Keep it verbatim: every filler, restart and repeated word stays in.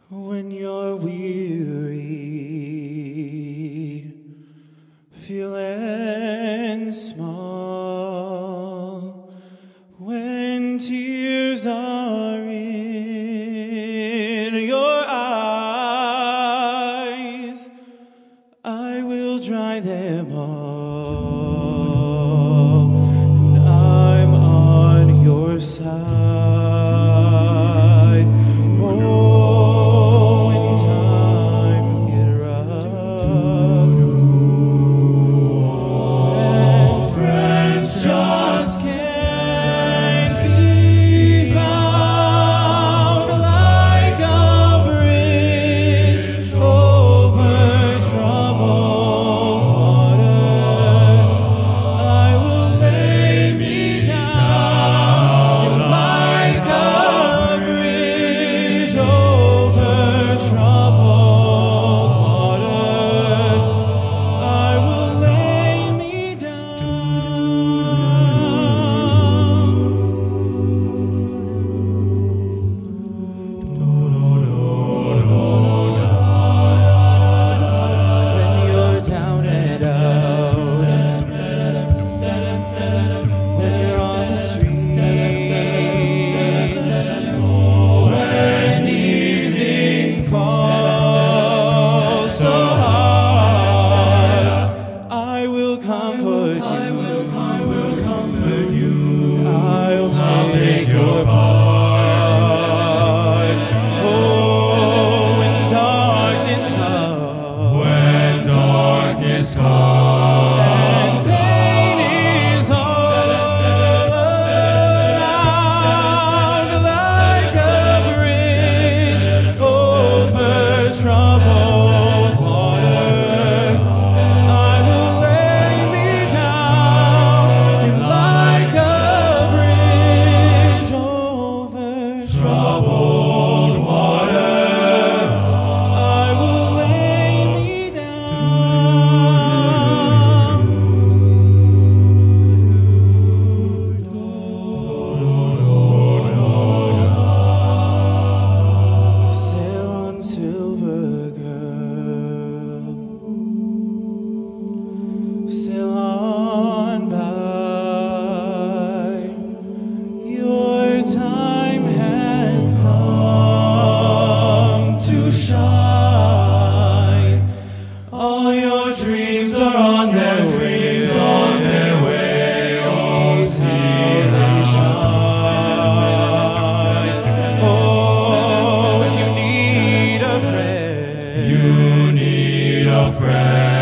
When you're weary, feeling small, when tears are in your eyes, I will dry them all, and I'm on your side. Oh, when times get rough and friends just can't be found, like a bridge over troubled water, I will lay me down, and like a bridge over troubled water, I will lay me When you're down and out, when you're on the street, when evening falls so hard, I will comfort you. I'll take your part. Oh, when darkness comes, When darkness comes and pain is all around, like a bridge over troubled water, I will lay me down, and like a bridge over troubled water, I will lay me down. Sail on, silver girl, sail on by. Your time has come to shine. All your dreams are on their dreams on their way. See, see them shine. Oh, if you need a friend, you need a friend.